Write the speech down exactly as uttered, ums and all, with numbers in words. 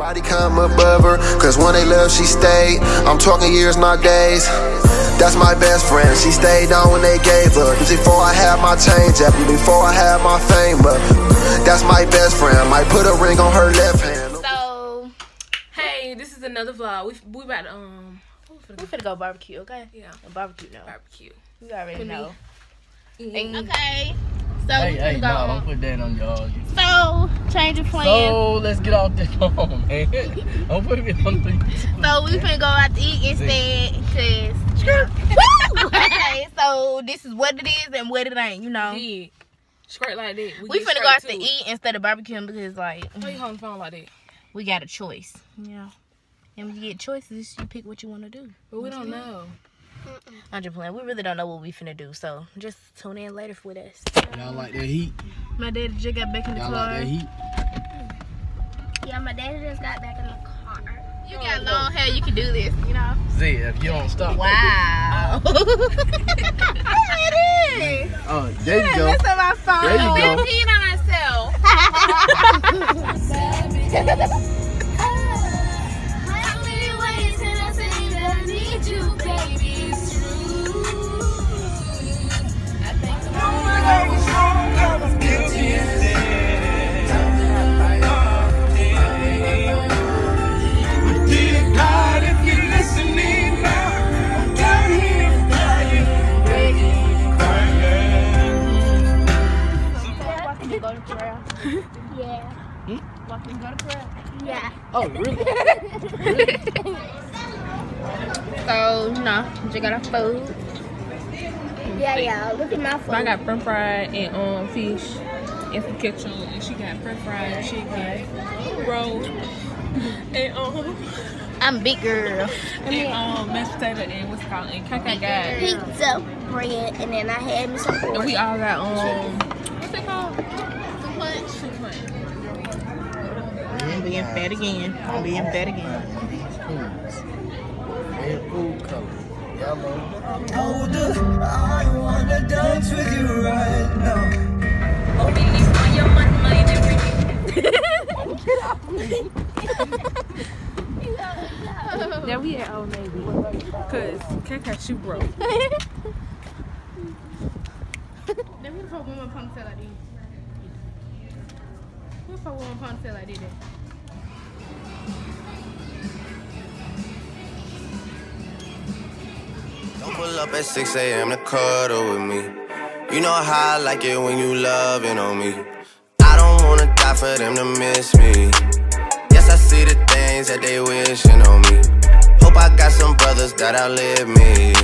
Nobody come above her, cause when they left, she stayed. I'm talking years, not days. That's my best friend, she stayed down when they gave her. Before I had my change up, before I had my fame up. That's my best friend, might put a ring on her left hand. So, hey, this is another vlog. We we about to, um, we finna go barbecue, okay? Yeah. A barbecue now. Barbecue. You already know. Mm-hmm. Okay. So, hey, we hey, finna no, go nah, on. don't put that on y'all. So, change of plans. So, let's get off this phone, man. Don't put me on the So, we finna go out to eat instead, cause, you know. Okay, so this is what it is and what it ain't, you know. Yeah. Straight like that. We, We get finna go out to straight eat instead of barbecuing because, like, Why you holding the phone like that? we got a choice, you know. And when you get choices, you pick what you want to do. But we don't know. I'm just playing. We really don't know what we finna do, so just tune in later with us. Y'all like that heat? My daddy just got back in the Y'all car. like that heat? Yeah, my daddy just got back in the car. You got long hair, you can do this, you know. See, if you don't stop. Wow. It is. Oh, there you go. That's on my phone. There you go. peeing on myself. How many ways can I say that I need you, baby? It's true. I think Go to prayer. Yeah. Walking, go to prayer. Yeah. Oh, really? So, no, just got our food. Yeah, yeah. Look at my phone. I got french fried and um fish and some ketchup, and she got french fried chicken, roll, and um I'm a big girl. and um mashed potato and what's it called and K K got. Pizza, bread, and then I had me some And pork. we all got um what's it called? Soup punch. I'm being fat again. I'm being fat again. And food color. Yellow. Older, I wanna dance with you right now. Now we at Old Navy, cause K K shoe broke. Let me put one more ponytail like this. Let me put one more ponytail like this. Don't pull up at six A M to cuddle with me. You know how I like it when you loving on me. I don't wanna die for them to miss me. Yes, I see the things that they wishing on me. Hope I got some brothers that outlive me.